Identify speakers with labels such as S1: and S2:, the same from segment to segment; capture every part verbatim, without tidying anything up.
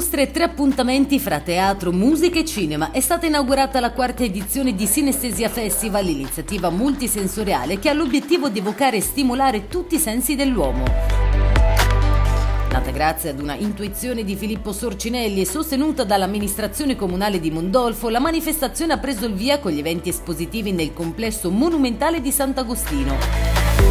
S1: mostre e tre appuntamenti fra teatro, musica e cinema è stata inaugurata la quarta edizione di Sinestesia Festival, l'iniziativa multisensoriale che ha l'obiettivo di evocare e stimolare tutti i sensi dell'uomo. Nata grazie ad una intuizione di Filippo Sorcinelli e sostenuta dall'amministrazione comunale di Mondolfo, la manifestazione ha preso il via con gli eventi espositivi nel complesso monumentale di Sant'Agostino.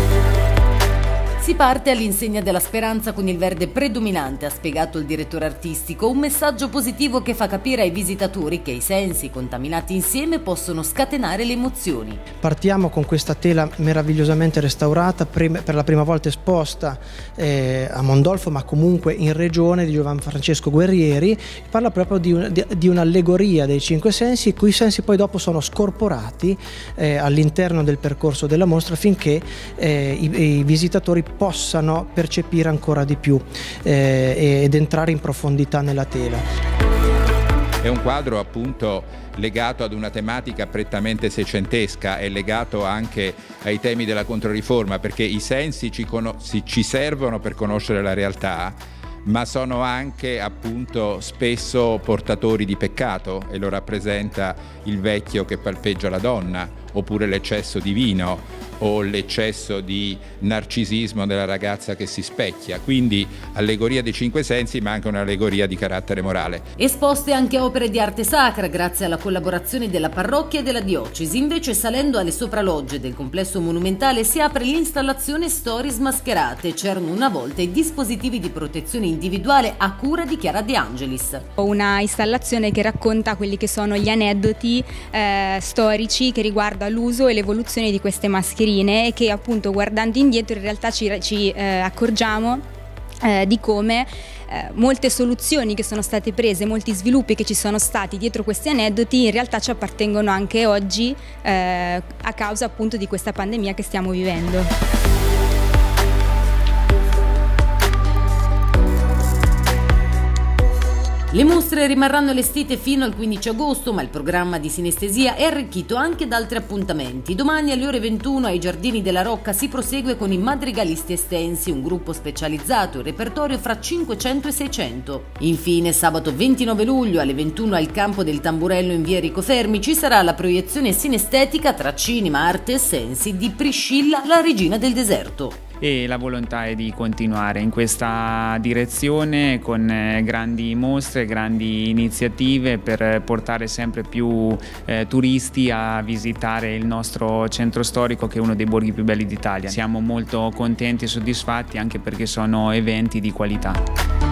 S1: Si parte all'insegna della speranza con il verde predominante, ha spiegato il direttore artistico, un messaggio positivo che fa capire ai visitatori che i sensi contaminati insieme possono scatenare le emozioni.
S2: Partiamo con questa tela meravigliosamente restaurata, per la prima volta esposta eh, a Mondolfo, ma comunque in regione, di Giovan Francesco Guerrieri. Parla proprio di, un, di, di un'allegoria dei cinque sensi, i cui sensi poi dopo sono scorporati eh, all'interno del percorso della mostra affinché eh, i, i visitatori possano percepire ancora di più eh, ed entrare in profondità nella tela.
S3: È un quadro appunto legato ad una tematica prettamente seicentesca, è legato anche ai temi della Controriforma, perché i sensi ci, ci servono per conoscere la realtà, ma sono anche appunto spesso portatori di peccato, e lo rappresenta il vecchio che palpeggia la donna, oppure l'eccesso di vino o l'eccesso di narcisismo della ragazza che si specchia. Quindi allegoria dei cinque sensi, ma anche un'allegoria di carattere morale.
S1: Esposte anche opere di arte sacra grazie alla collaborazione della parrocchia e della diocesi. Invece, salendo alle sopralogge del complesso monumentale, si apre l'installazione Storie Smascherate. C'erano una volta i dispositivi di protezione individuale a cura di Chiara De Angelis.
S4: Una installazione che racconta quelli che sono gli aneddoti eh, storici che riguarda l'uso e l'evoluzione di queste mascherine, e che appunto guardando indietro in realtà ci, ci eh, accorgiamo eh, di come eh, molte soluzioni che sono state prese, molti sviluppi che ci sono stati dietro questi aneddoti in realtà ci appartengono anche oggi eh, a causa appunto di questa pandemia che stiamo vivendo.
S1: Le mostre rimarranno allestite fino al quindici agosto, ma il programma di Sinestesia è arricchito anche da altri appuntamenti. Domani alle ore ventuno ai Giardini della Rocca si prosegue con i Madrigalisti Estensi, un gruppo specializzato in repertorio fra cinquecento e seicento. Infine, sabato ventinove luglio alle ventuno al Campo del Tamburello in via Enrico Fermi ci sarà la proiezione sinestetica tra cinema, arte e sensi di Priscilla, la regina del deserto.
S5: E la volontà è di continuare in questa direzione con eh, grandi mostre, grandi iniziative per portare sempre più eh, turisti a visitare il nostro centro storico, che è uno dei borghi più belli d'Italia. Siamo molto contenti e soddisfatti anche perché sono eventi di qualità.